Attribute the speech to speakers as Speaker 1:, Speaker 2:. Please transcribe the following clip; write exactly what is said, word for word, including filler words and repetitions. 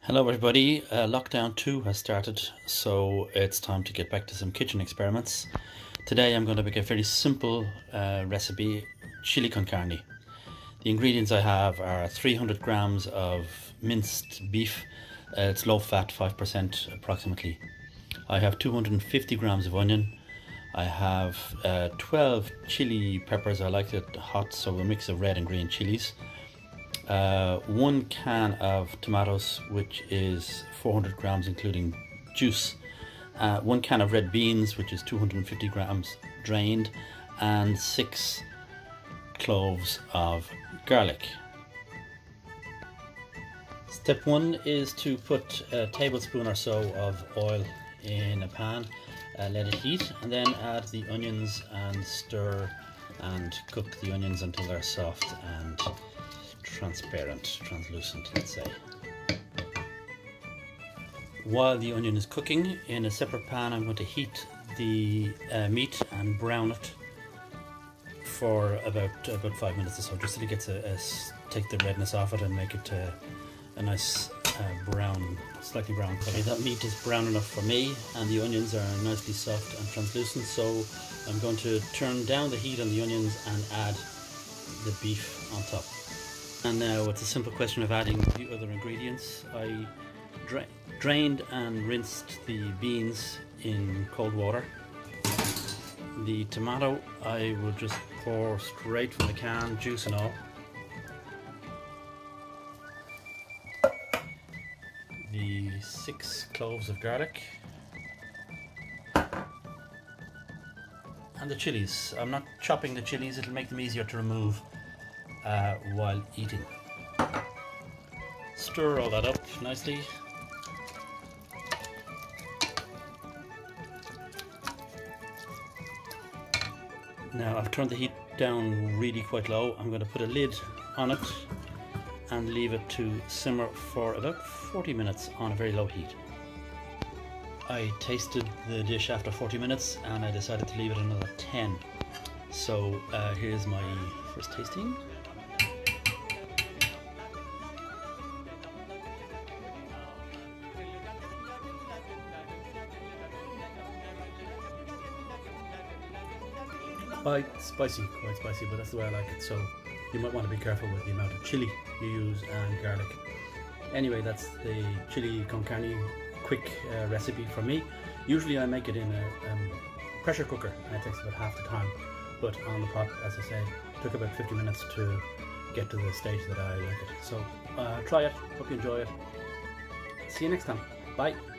Speaker 1: Hello everybody, uh, lockdown two has started, so it's time to get back to some kitchen experiments. Today I'm going to make a very simple uh, recipe, chili con carne. The ingredients I have are three hundred grams of minced beef, uh, it's low fat, five percent approximately. I have two hundred fifty grams of onion. I have uh, twelve chili peppers, I like it hot, so a mix of red and green chilies. Uh, one can of tomatoes, which is four hundred grams including juice, uh, one can of red beans, which is two hundred fifty grams drained, and six cloves of garlic. Step one is to put a tablespoon or so of oil in a pan, uh, let it heat, and then add the onions and stir and cook the onions until they're soft and transparent, translucent, let's say. While the onion is cooking, in a separate pan I'm going to heat the uh, meat and brown it for about about five minutes or so, just so it gets a, a take the redness off it and make it uh, a nice uh, brown, slightly brown colour. That meat is brown enough for me, and the onions are nicely soft and translucent, so I'm going to turn down the heat on the onions and add the beef on top. And now it's a simple question of adding the other ingredients. I dra drained and rinsed the beans in cold water. The tomato I will just pour straight from the can, juice and all. The six cloves of garlic. And the chilies. I'm not chopping the chilies, it'll make them easier to remove Uh, while eating. Stir all that up nicely. Now I've turned the heat down really quite low. I'm going to put a lid on it and leave it to simmer for about forty minutes on a very low heat. I tasted the dish after forty minutes and I decided to leave it another ten. So uh, here's my first tasting. Quite spicy, quite spicy, but that's the way I like it, so you might want to be careful with the amount of chili you use and garlic. Anyway, that's the chili con carne quick uh, recipe from me. Usually I make it in a um, pressure cooker and it takes about half the time, but on the pot, as I say, it took about fifty minutes to get to the stage that I like it. So uh, try it, hope you enjoy it. See you next time, bye.